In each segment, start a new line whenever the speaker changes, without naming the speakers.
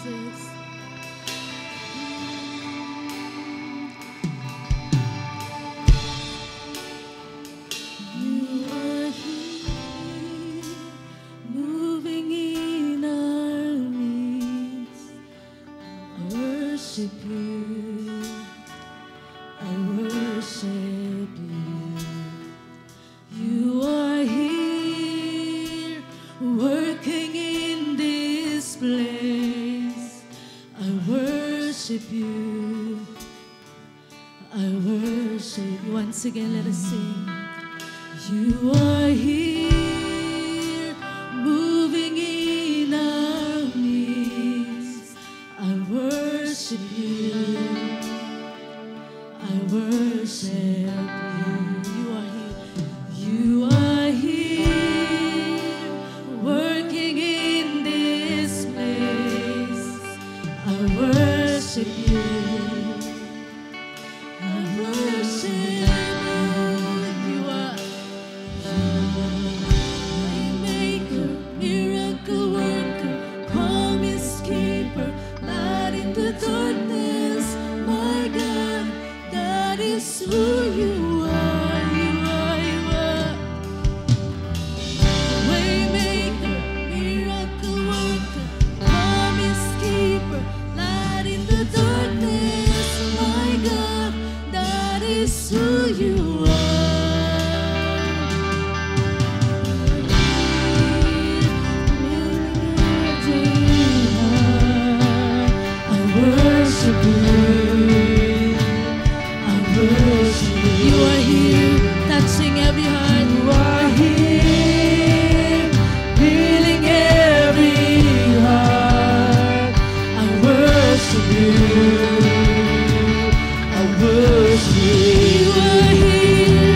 Jesus. You are here, moving in our midst. I worship you. I worship you. You are here, working in this place. I worship you. I worship you. Once again, let us sing. You are here, moving in our midst. I worship you. I worship you. You are here. You are here, working in this place. I worship you. I worship you. You are Waymaker, miracle worker, promise keeper, light in the darkness. My God, that is who you are. You are, you are. Waymaker, miracle worker, promise keeper, light in the darkness. My God, that is who you are. I worship you. I worship you. You are here, touching every heart. You are here, healing every heart. I worship you. I worship you. You are here,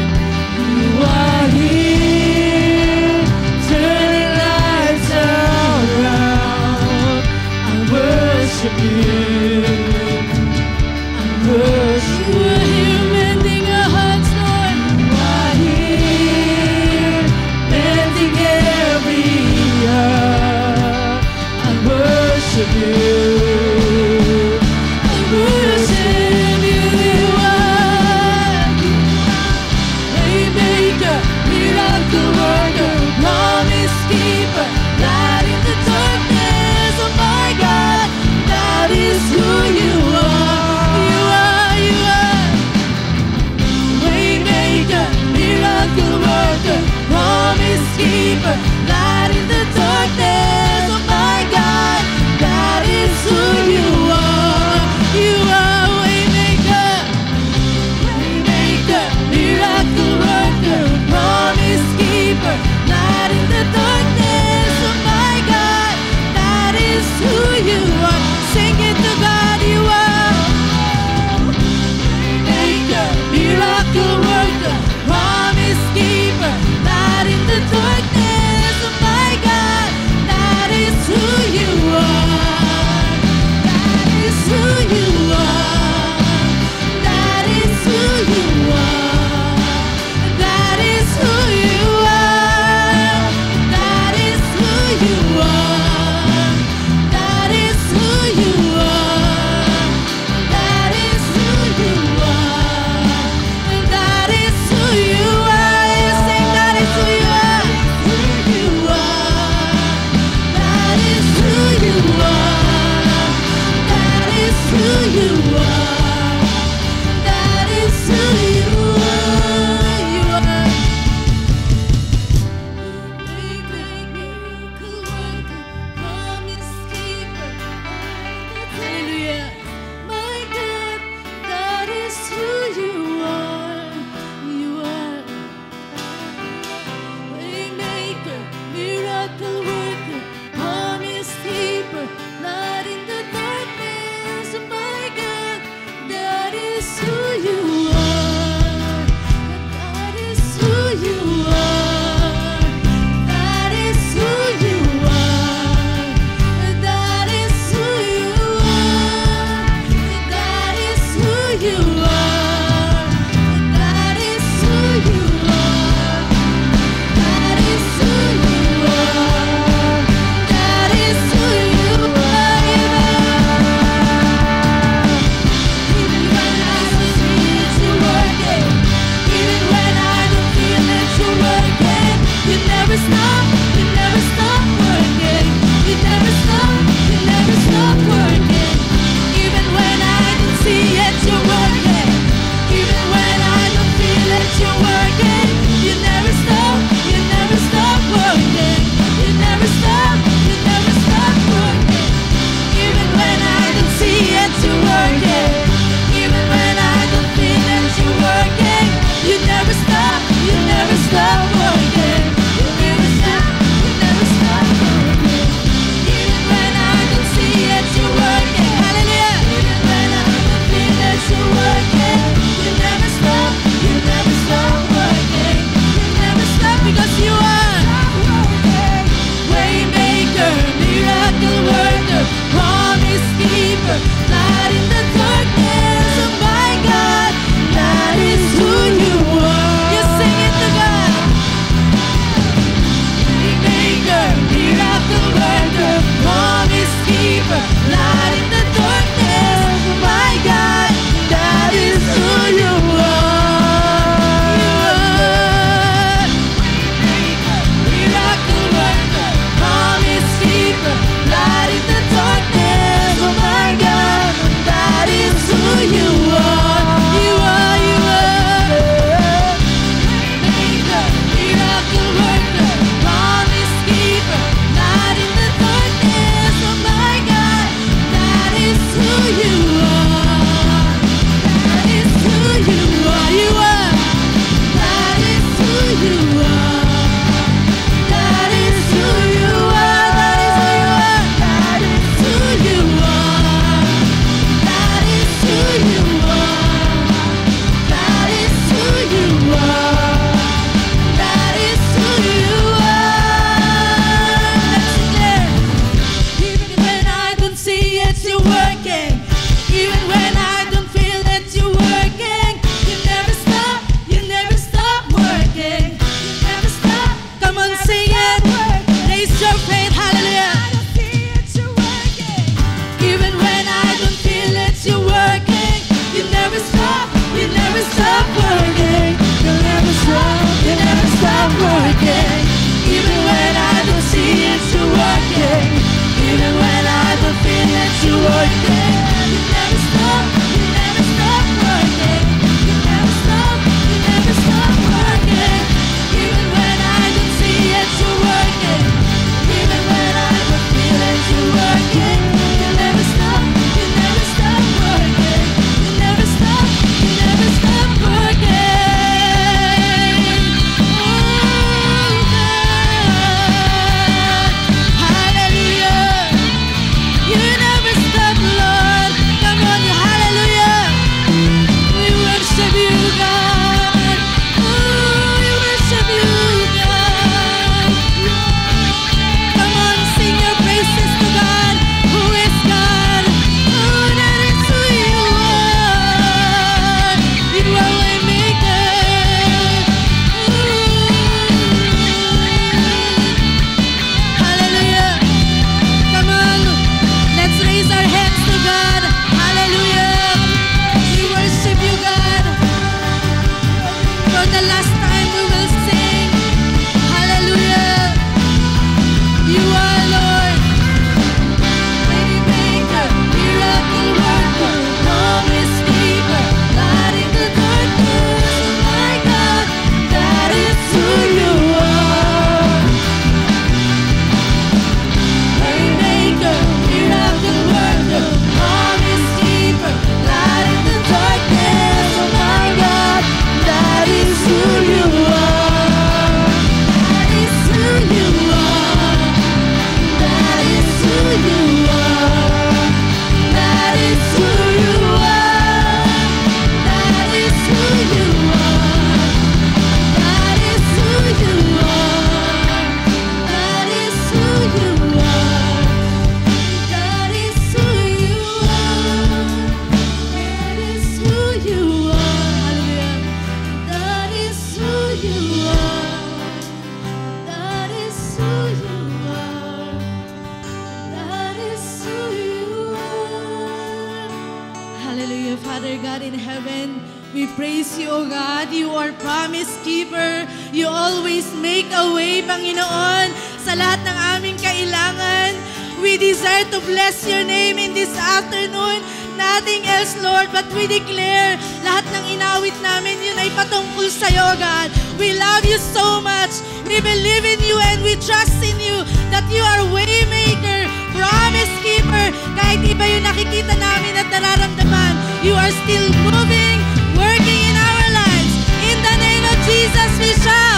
Hallelujah. Father God in heaven, we praise you, O God. You are promise keeper. You always make a way, Panginoon, sa lahat ng aming kailangan. We desire to bless your name in this afternoon. Nothing else, Lord, but we declare lahat ng inawit namin, yun ay patungkol sa'yo, God. We love you so much. We believe in you and we trust in you that you are Waymaker, promise keeper. Kahit iba yung nakikita namin at nararamdaman, you are still moving, working in our lives. In the name of Jesus, we shout.